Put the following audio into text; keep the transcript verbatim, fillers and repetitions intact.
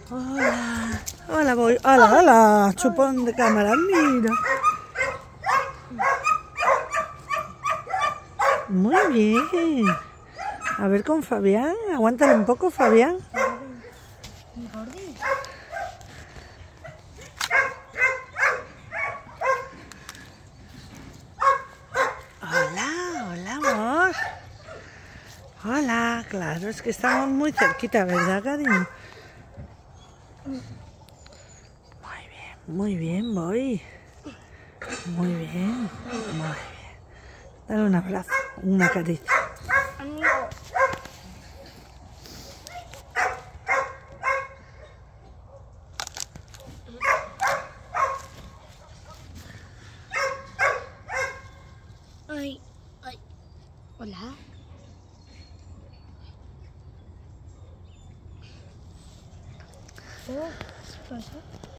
Hola, hola, voy. Hola, hola, chupón de cámara, mira. Muy bien. A ver con Fabián, aguántale un poco, Fabián. Hola, hola, amor. Hola, claro, es que estamos muy cerquita, ¿verdad, cariño? Muy bien, muy bien, voy. Muy bien, muy bien. Dale un abrazo, una caricia. Ay, ay. Hola. Oh, ¿qué pasa?